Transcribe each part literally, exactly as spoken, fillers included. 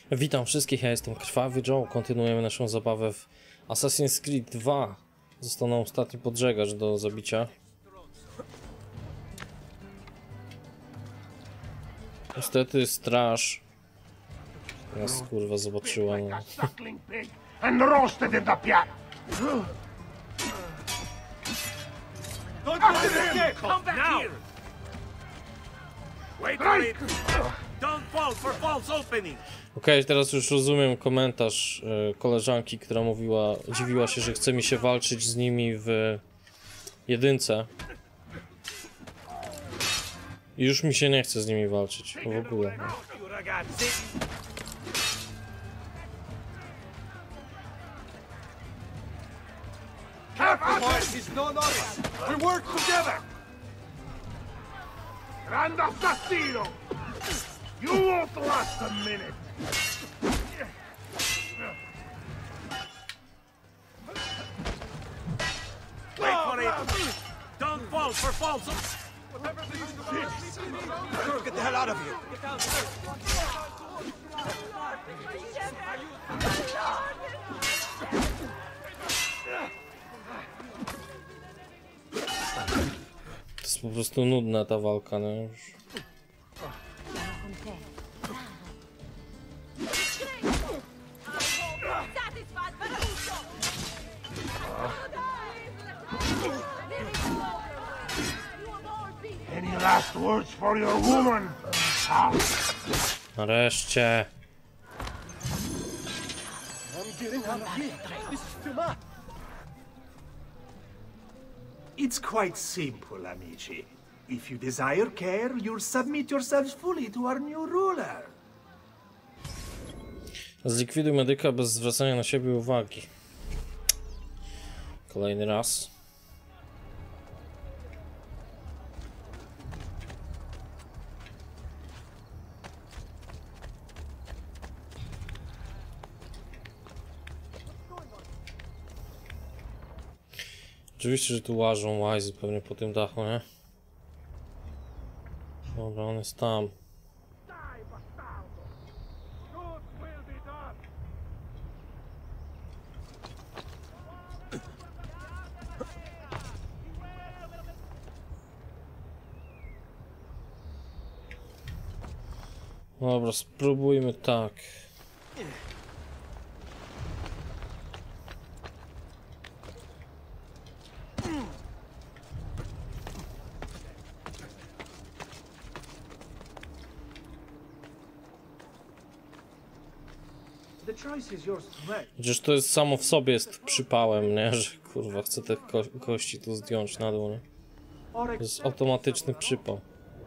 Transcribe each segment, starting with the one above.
Witam wszystkich, ja jestem Krwawy Joe. Kontynuujemy naszą zabawę w Assassin's Creed dwa. Został nam ostatni podżegacz do zabicia. Niestety straż nas kurwa zobaczyła. No. Okej, okay, teraz już rozumiem komentarz y, koleżanki, która mówiła, dziwiła się, że chce mi się walczyć z nimi w jedynce. I już mi się nie chce z nimi walczyć, w ogóle. No. You won't last a minute. Wait for it. Don't fall for false. Get the hell out of here. Get down. To jest po prostu nudna ta walka, no już. Any last words for your woman? Nareszcie. It's quite simple, amici. If you desire care, you'll submit yourselves fully to our new ruler. Zlikwiduj medyka bez zwracania na siebie uwagi. Kolejny raz. Oczywiście, że tu łażą łajzy pewnie po tym dachu, nie? Dobra, on jest tam. Dobra, spróbujmy tak. Przecież to jest samo w sobie jest przypałem, nie? Że kurwa chcę te ko kości tu zdjąć na dół, nie? To jest automatyczny przypał.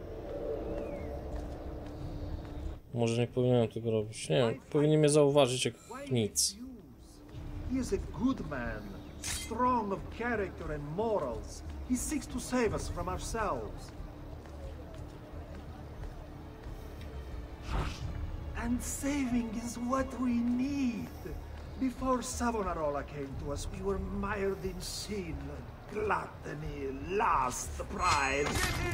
Może nie powinienem tego robić. Nie wiem, powinien mnie zauważyć jak nic. He is a good man, strong of character and morals. He seeks to save us from ourselves. And saving is what we need. Before Savonarola came to us, we were mired in sin, gluttony, lust, pride.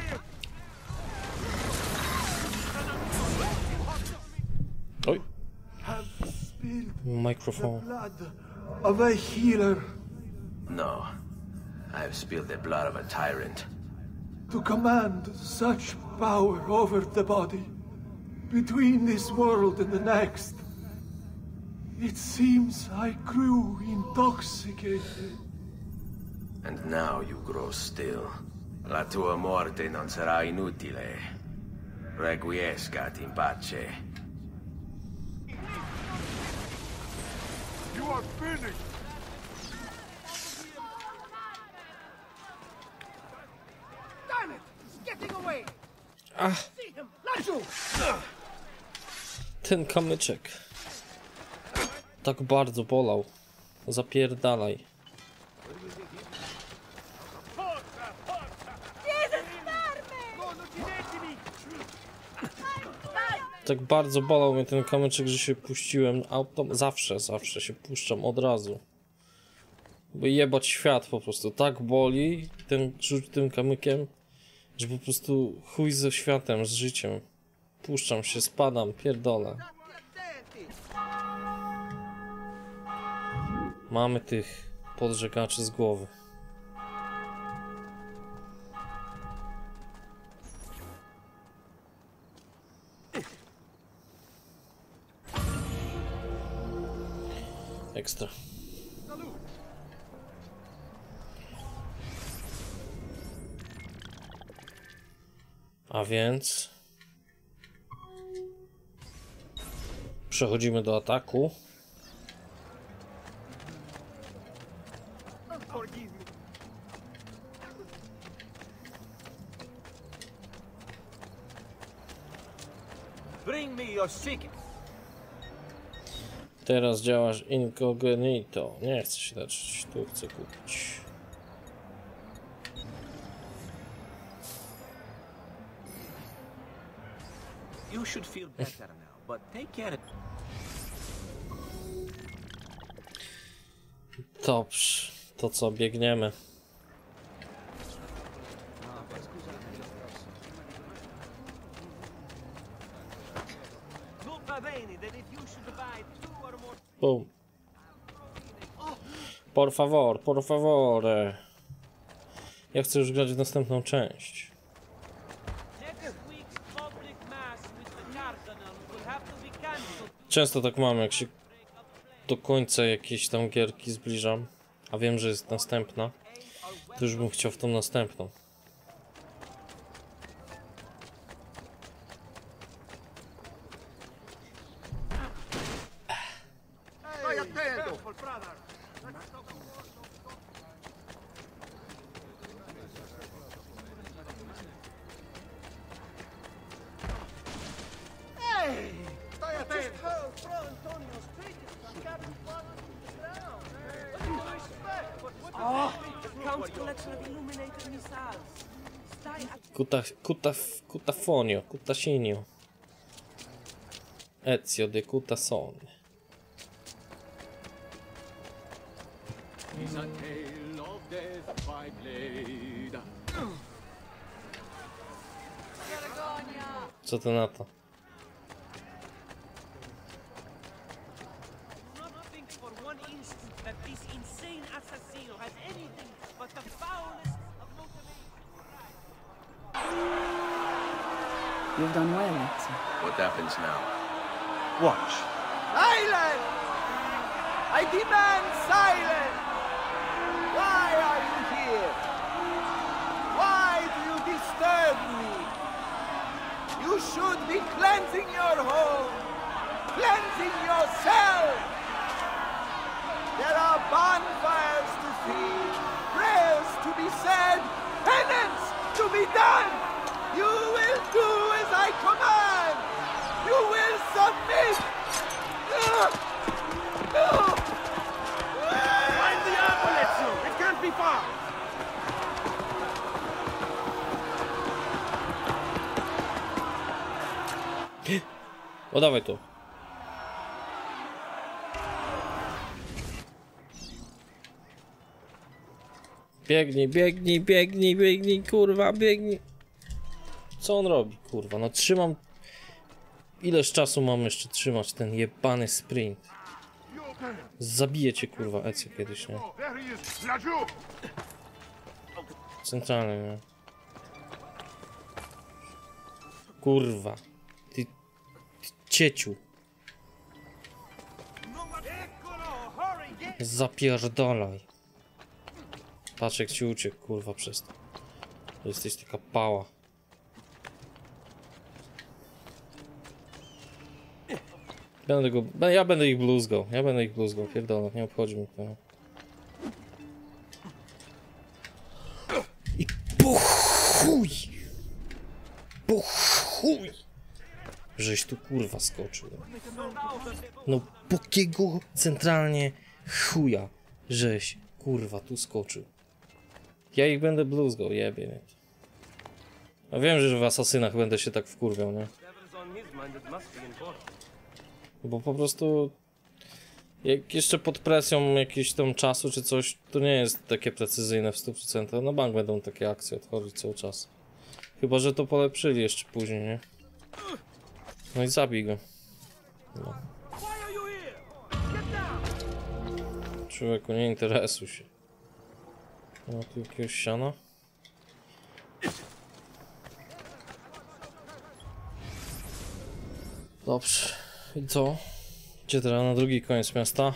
Oj. Have spilled Microphone. the blood of a healer. No, I've spilled the blood of a tyrant. To command such power over the body, between this world and the next. It seems I grew intoxicated. And now you grow still. La tua morte non sarà inutile. Requiescat in pace. You are finished. Damn it! He's getting away. Ach, See him, Lachu! ten kamyczek tak bardzo bolał. Zapierdalaj. Tak bardzo bolał mnie ten kamyczek, że się puściłem autom. Zawsze, zawsze się puszczam od razu. By jebać świat po prostu. Tak boli ten rzuć tym kamykiem, że po prostu chuj ze światem, z życiem. Puszczam się, spadam, pierdolę. Mamy tych podżegaczy z głowy. Ekstra. A więc przechodzimy do ataku. Bring me your chicken. Teraz działasz incognito. Nie chcę się leczyć, tu chcę kupić. You should feel better now, but take care. Dobrze, to co, biegniemy. Boom. Por favor, por favor. Ja chcę już grać w następną część. Często tak mam, jak się do końca jakiejś tam gierki zbliżam, a wiem, że jest następna, to już bym chciał w tą następną. Kuta, kuta, cutafonio, cutasinio. Ezio de Cutason. Co ty na to? You've done well, Ezio. What happens now? Watch. Silence! I demand silence! Why are you here? Why do you disturb me? You should be cleansing your home, cleansing yourself. There are bonfires to see, prayers to be said, penance to be done. You will do as I command. You will submit. Find the apple, Ezio! It can't be far! O, dawaj tu. Biegnij, biegnij, biegnij, biegnij, kurwa, biegnij. Co on robi, kurwa? No trzymam... Ileż czasu mam jeszcze trzymać ten jebany sprint? Zabiję cię, kurwa, Ezio kiedyś, nie? There he is! Laju! Centralny, nie? Kurwa. Ty... ty cieciu. Zapierdolaj. Patrz, jak ci uciekł, kurwa, przez to. Jesteś taka pała. Będę go... Ja będę ich bluzgał. Ja będę ich bluzgał. Pierdolę, nie obchodzi mnie to. I po chuj! Po chuj! Żeś tu, kurwa, skoczył. No po kiego centralnie chuja, żeś, kurwa, tu skoczył. Ja ich będę bluzgał, jebie, nie? A wiem, że w Asasynach będę się tak wkurwiał, nie? Bo po prostu... Jak jeszcze pod presją jakiegoś tam czasu czy coś, to nie jest takie precyzyjne w stu procentach. Na bank będą takie akcje odchodzić cały czas. Chyba że to polepszyli jeszcze później, nie? No i zabij go. No. Człowieku, nie interesuj się. Ma tu jakiegoś siana? Dobrze. I co? Gdzie teraz na drugi koniec miasta?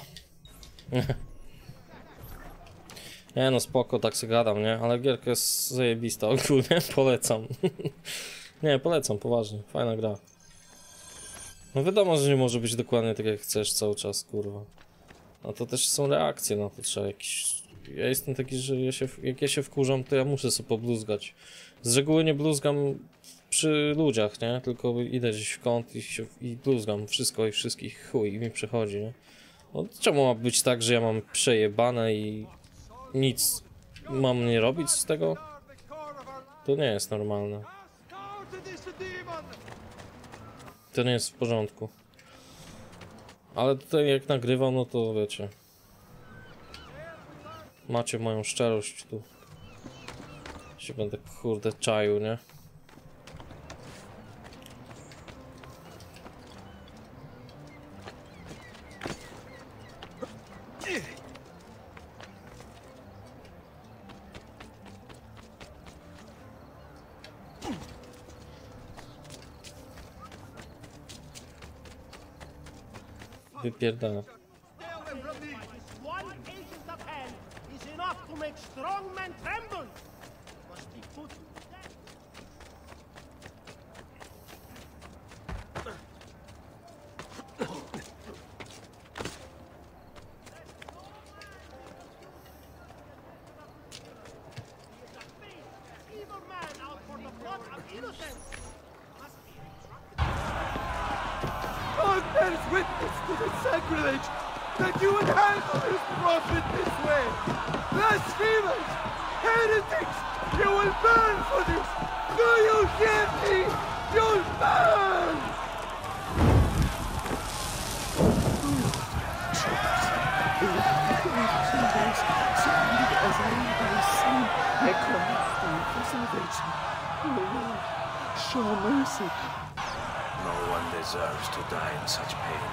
Nie no, spoko, tak sobie gadam, nie? Ale gierka jest zajebista ogólnie, polecam. Nie, polecam, poważnie, fajna gra. No wiadomo, że nie może być dokładnie tak jak chcesz cały czas, kurwa. No to też są reakcje na to, trzeba jakiś... Ja jestem taki, że ja się, jak ja się wkurzam, to ja muszę sobie pobluzgać. Z reguły nie bluzgam przy ludziach, nie? Tylko idę gdzieś w kąt i, się, i bluzgam wszystko i wszystkich, chuj, i mi przechodzi, nie? No czemu ma być tak, że ja mam przejebane i nic mam nie robić z tego? To nie jest normalne. To nie jest w porządku. Ale tutaj jak nagrywam, no to wiecie. Macie moją szczerość tu. Się będę kurde czaił, nie? Wypierdala. One agent of hell is enough to make strong men tremble. Must be put to death. Evil man out for the blood of innocents. Must be God bears witness to the sacrilege that you would handle this prophet this way. Blasphemers! Heretics! You will burn for this! Do you hear me? You'll burn! Show mercy. No one deserves to die in such pain.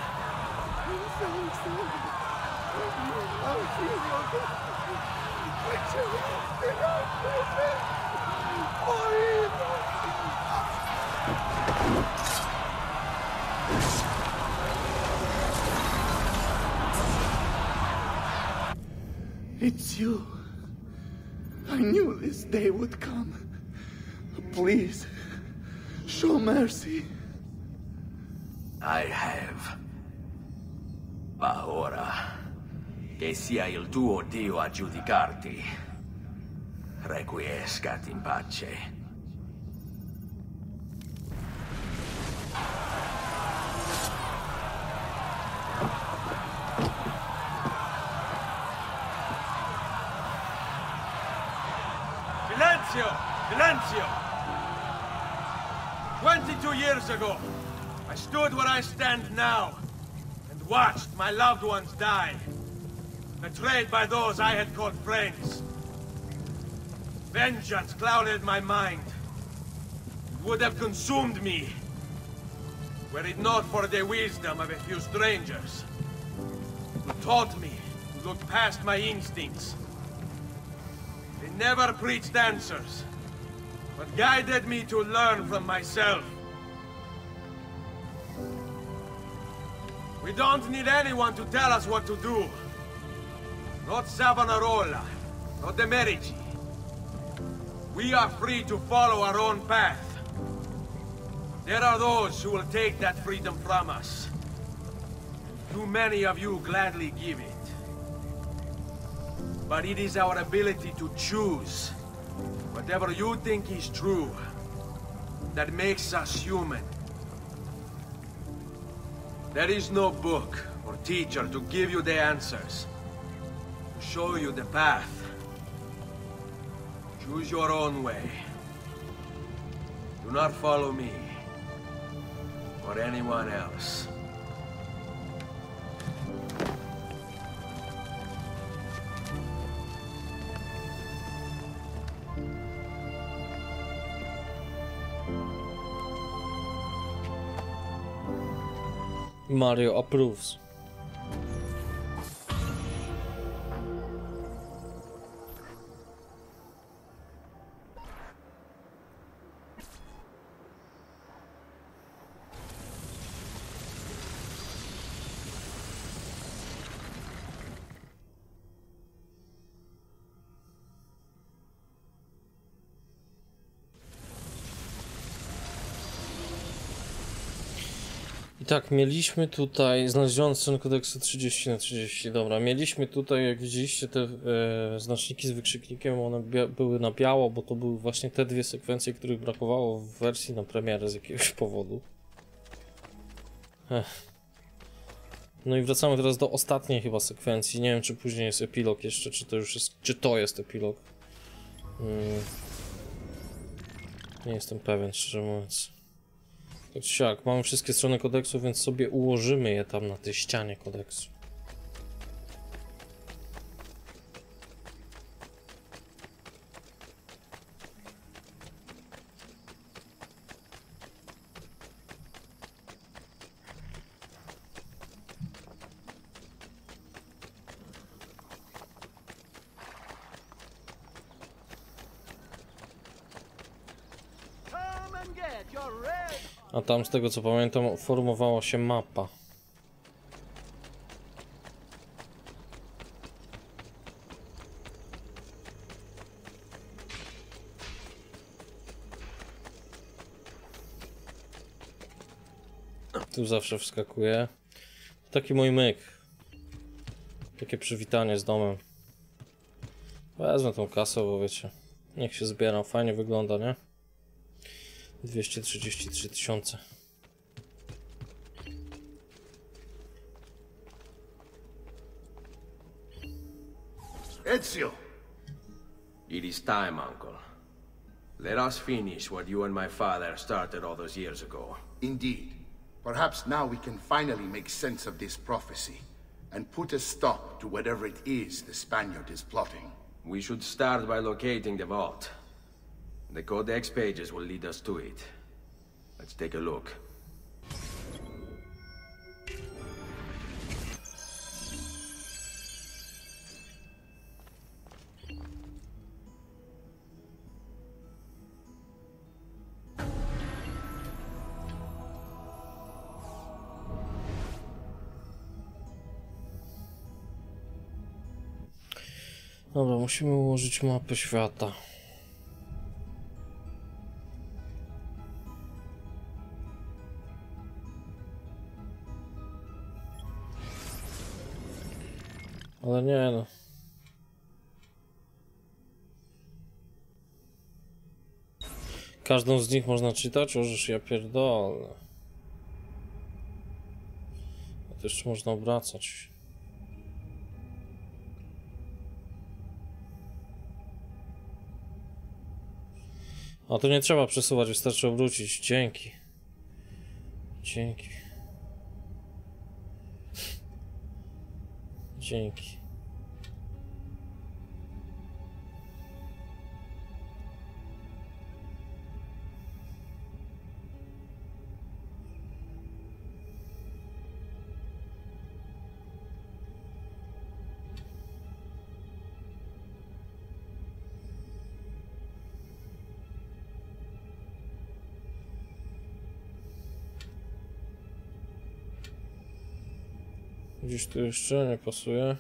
It's you. I knew this day would come. Please, show mercy. I have. Ma ora, che sia il tuo Dio a giudicarti, requiescat in pace. Silenzio! Silenzio! Twenty-two years ago, I stood where I stand now, and watched my loved ones die, betrayed by those I had called friends. Vengeance clouded my mind. It would have consumed me, were it not for the wisdom of a few strangers, who taught me to look past my instincts. They never preached answers, but guided me to learn from myself. We don't need anyone to tell us what to do. Not Savonarola, not the Medici. We are free to follow our own path. There are those who will take that freedom from us. Too many of you gladly give it. But it is our ability to choose whatever you think is true that makes us human. There is no book or teacher to give you the answers, to show you the path. Choose your own way. Do not follow me or anyone else. Mario approves. tak, mieliśmy tutaj, znaleziono stronę kodeksu trzydzieści na trzydzieści, dobra, mieliśmy tutaj, jak widzieliście, te e, znaczniki z wykrzyknikiem, one były na biało, bo to były właśnie te dwie sekwencje, których brakowało w wersji na premierę z jakiegoś powodu. Ech. No i wracamy teraz do ostatniej chyba sekwencji, nie wiem czy później jest epilog jeszcze, czy to już jest, czy to jest epilog. Hmm. Nie jestem pewien, szczerze mówiąc. Tak czy siak, mamy wszystkie strony kodeksu, więc sobie ułożymy je tam na tej ścianie kodeksu. Come and get your red. A tam z tego co pamiętam formowała się mapa. Tu zawsze wskakuje. Taki mój myk. Takie przywitanie z domem. Wezmę tą kasę, bo wiecie, niech się zbieram, fajnie wygląda, nie? dwieście trzydzieści trzy tysiące. Ezio! It is time, uncle. Let us finish what you and my father started all those years ago. Indeed. Perhaps now we can finally make sense of this prophecy and put a stop to whatever it is the Spaniard is plotting. We should start by locating the vault. The Codex pages will lead us to it. Let's take a look. Dobra, musimy ułożyć mapę świata. Ale nie no. Każdą z nich można czytać? Ożeż ja pierdolę. A to jeszcze można obracać. A to nie trzeba przesuwać, wystarczy obrócić. Dzięki. Dzięki. Dzięki. Gdzieś tu jeszcze nie pasuje.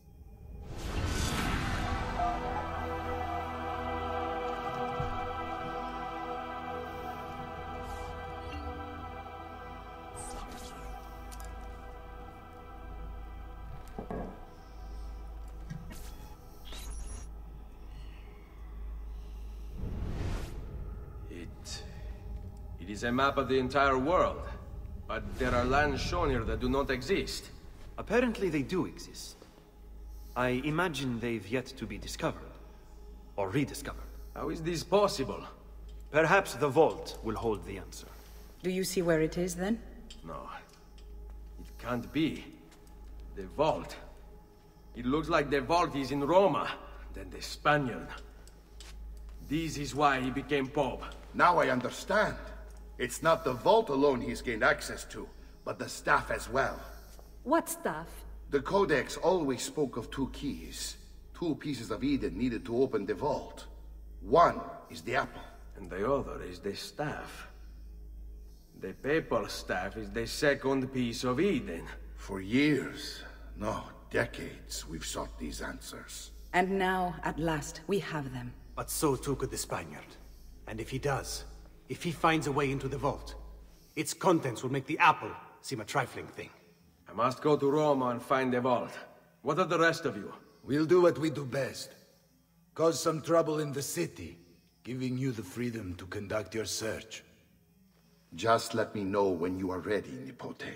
It... It is a map of the entire world. But there are lands shown here that do not exist. Apparently they do exist. I imagine they've yet to be discovered. Or rediscovered. How is this possible? Perhaps the vault will hold the answer. Do you see where it is, then? No. It can't be. The vault. It looks like the vault is in Roma, then the Spaniard. This is why he became Pope. Now I understand. It's not the vault alone he's gained access to, but the staff as well. What stuff? The Codex always spoke of two keys. Two pieces of Eden needed to open the vault. One is the apple. And the other is the staff. The papal staff is the second piece of Eden. For years, no, decades, we've sought these answers. And now, at last, we have them. But so too could the Spaniard. And if he does, if he finds a way into the vault, its contents will make the apple seem a trifling thing. I must go to Roma and find the vault. What of the rest of you? We'll do what we do best. Cause some trouble in the city, giving you the freedom to conduct your search. Just let me know when you are ready, Nipote.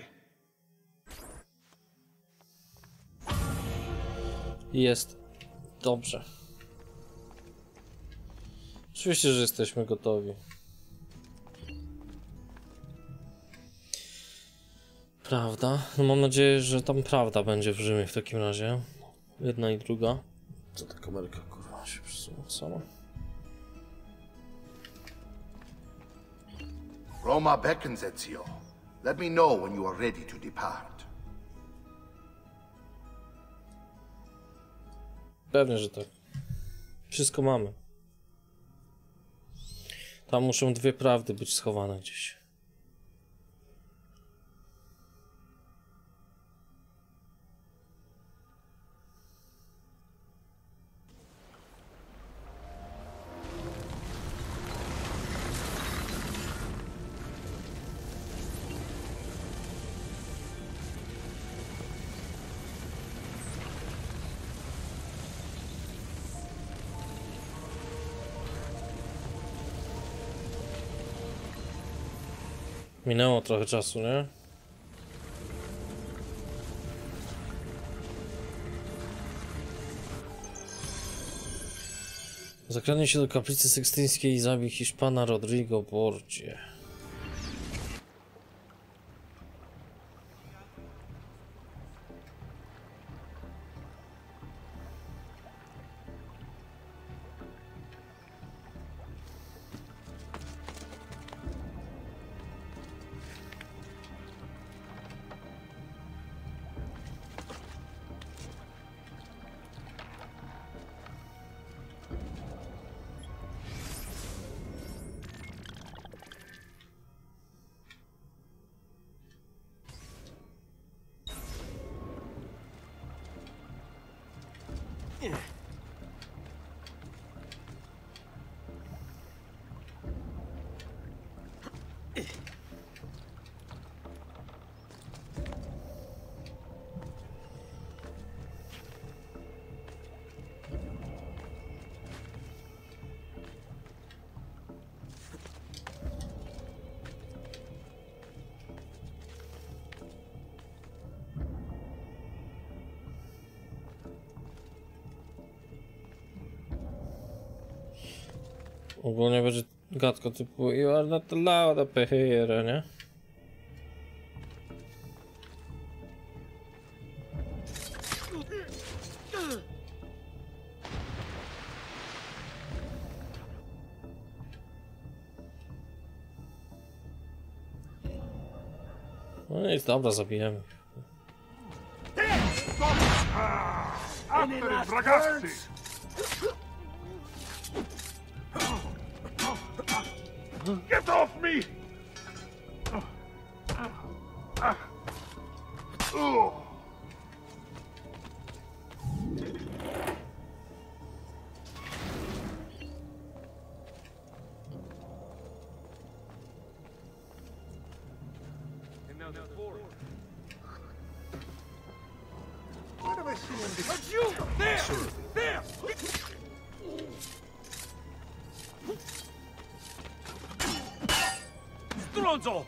Jest dobrze. Oczywiście, że jesteśmy gotowi. Prawda? No mam nadzieję, że tam prawda będzie w Rzymie w takim razie. Jedna i druga. Co ta kamerka kurwa się przesuwa sama? Roma beckons, Ezio. Let me know when you are ready to depart. Pewnie, że tak. Wszystko mamy. Tam muszą dwie prawdy być schowane gdzieś. Minęło trochę czasu, nie? Zakradnij się do kaplicy sekstyńskiej i zabij Hiszpana Rodrigo Borgia. Ogólnie będzie gadka typu You are not allowed up here, nie? No nic, dobra, zabijemy. Get off me! What am I seeing? It's you! There! There! Stronzo!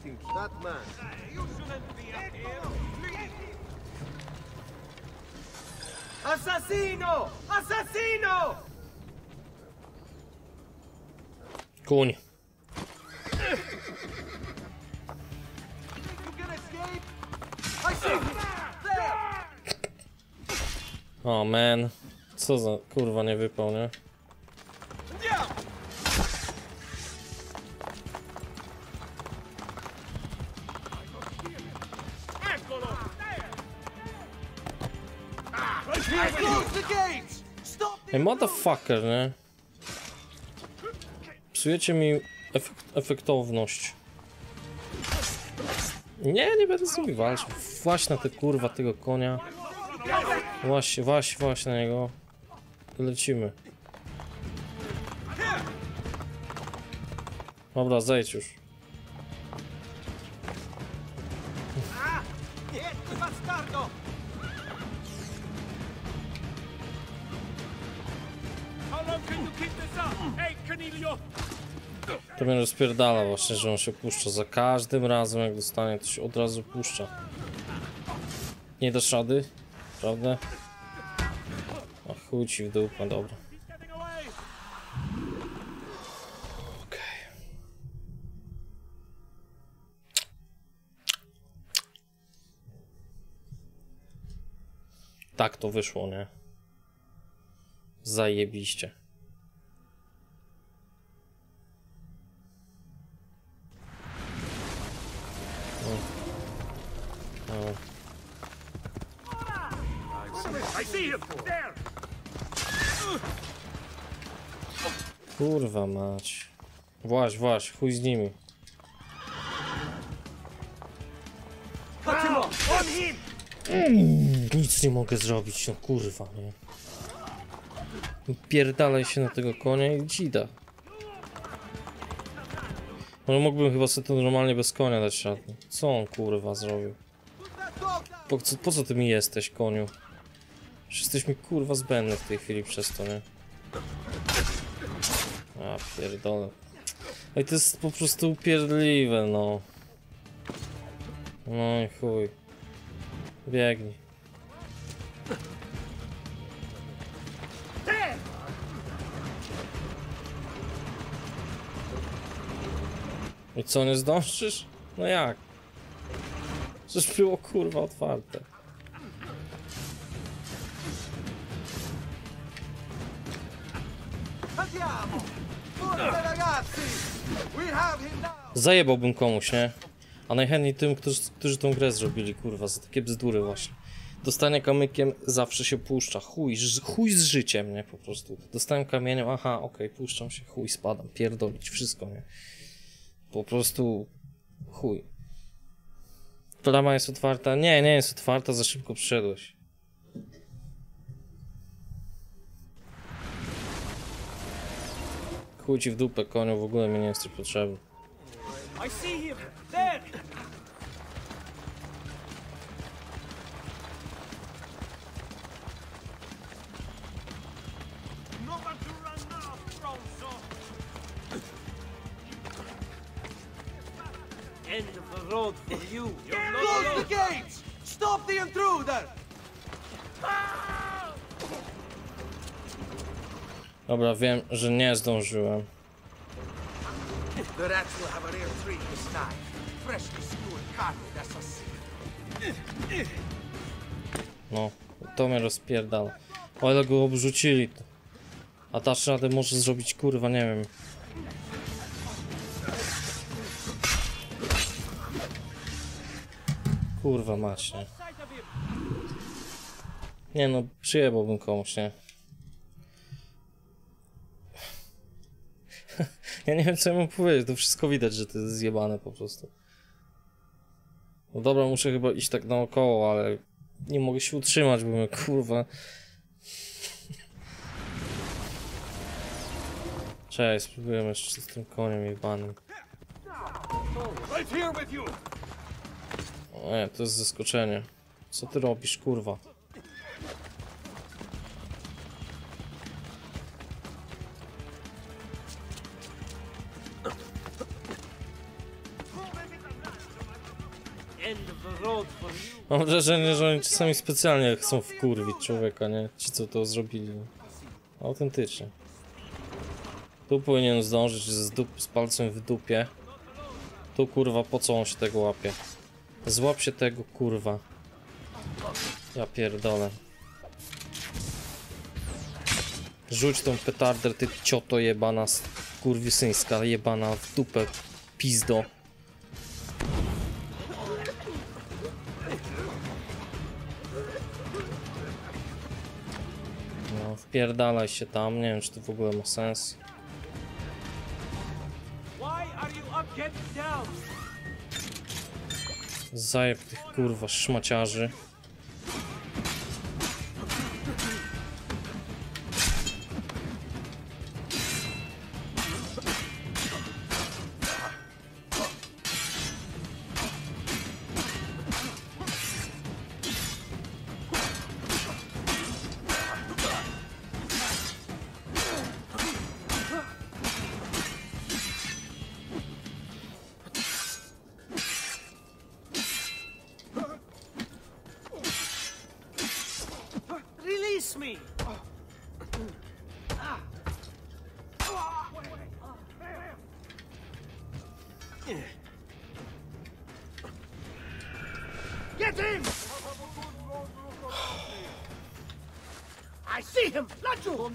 waiting. That man. You shouldn't be up here. Assassino! Assassino! Kuń. You can escape. I see him. There. O, man. Co za kurwa nie wypał, nie? Close the gates. Stop. Ej, motherfucker, nie? Psujecie mi efek efektowność. Nie, nie będę sobie walczył. Właśnie na te kurwa tego konia. Właśnie, właśnie, właśnie na niego. Lecimy. Dobra, zejdź już. Bastardo. How long can you keep this up? Hey, Cornelio! To mnie rozpierdala właśnie, że on się puszcza. Za każdym razem jak dostanie, to się od razu puszcza. Nie dasz rady? Prawda? A chuj ci w dół, no dobra. Okej. Tak to wyszło, nie? Zajebiście. O. I see him! There! Kurwa mać. Właź, właź, chuj z nimi. Cut him off. On him. Mm, nic nie mogę zrobić, no kurwa, nie. Pierdalaj się na tego konia i dzida. Może mógłbym chyba sobie to normalnie bez konia dać radę. Co on kurwa zrobił? Po co, po co ty mi jesteś, koniu? Już jesteś mi kurwa zbędny w tej chwili przez to, nie? A pierdolę. Ej, to jest po prostu upierdliwe, no. No i chuj. Biegnij. I co, nie zdążysz? No jak? Przecież było kurwa otwarte. Andiamo. Forza ragazzi. We have him now. Zajebałbym komuś, nie? A najchętniej tym, którzy, którzy tą grę zrobili, kurwa, za takie bzdury właśnie. Dostanie kamykiem zawsze się puszcza. Chuj, ż- chuj z życiem, nie? Po prostu. Dostałem kamieniem, aha, okej, okay, puszczam się, chuj, spadam, pierdolić, wszystko, nie? Po prostu chuj. Brama jest otwarta? Nie, nie jest otwarta, za szybko przyszedłeś. Chuj ci w dupę, koniu, w ogóle mi nie jesteś potrzebny. I see him. There. Nowhere to run now, Bronzo! End of the road for you. You're not Close alone. the gates. Stop the intruder. Dobra, wiem, że nie zdążyłem. The rats will have a rare treat this night. Freshly skewered carne d'assassino. No, to mnie rozpierdala. O ile go obrzucili to. A dasz radę może zrobić, kurwa, nie wiem. Kurwa mać, nie? Nie no, przyjebałbym komuś, nie? Ja nie wiem co ja mam powiedzieć, to wszystko widać, że to jest zjebane po prostu. No dobra, muszę chyba iść tak naokoło, ale nie mogę się utrzymać, bo mnie kurwa... Cześć, spróbujemy jeszcze z tym koniem jebanym. Right here with you! O nie, to jest zaskoczenie. Co ty robisz, kurwa? end of the road for you. Mam wrażenie, że oni czasami specjalnie chcą wkurwić człowieka, nie? Ci, co to zrobili. Autentycznie. Tu powinien zdążyć z, dup, z palcem w dupie. Tu kurwa, po co on się tego łapie? Złap się tego, kurwa. Ja pierdolę. Rzuć tą petardę, ty cioto jebana, kurwisyńska jebana w dupę, pizdo. No, wpierdalaj się tam, nie wiem, czy to w ogóle ma sens. Zajeb tych kurwa szmaciarzy. Release me! Get him! I see him! Laggiù!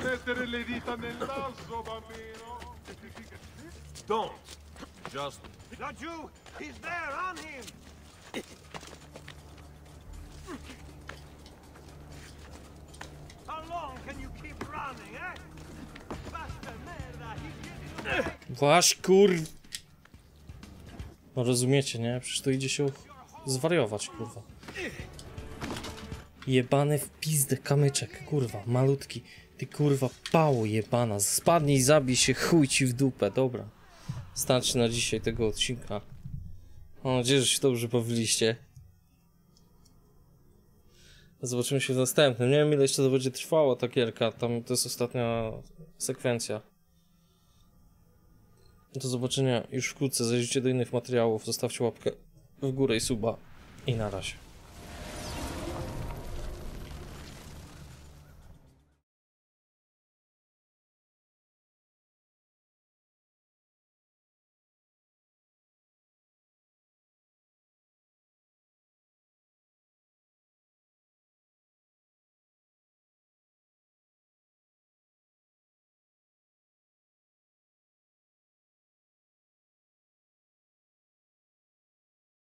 Don't. Just... Laggiù! He's there, on him! How long can you keep running, eh? Basta merda, he's getting away! Wasz kur... No rozumiecie, nie? Przecież to idzie się zwariować, kurwa. Jebany w pizdę kamyczek, kurwa, malutki. Ty kurwa pało jebana, spadnij, zabij się, chuj ci w dupę, dobra. Starczy na dzisiaj tego odcinka. Mam nadzieję, że się dobrze bawiliście. Zobaczymy się w następnym. Nie wiem, ile jeszcze to będzie trwało ta gierka, tam to jest ostatnia sekwencja. Do zobaczenia już wkrótce, zajrzyjcie do innych materiałów, zostawcie łapkę w górę i suba i na razie.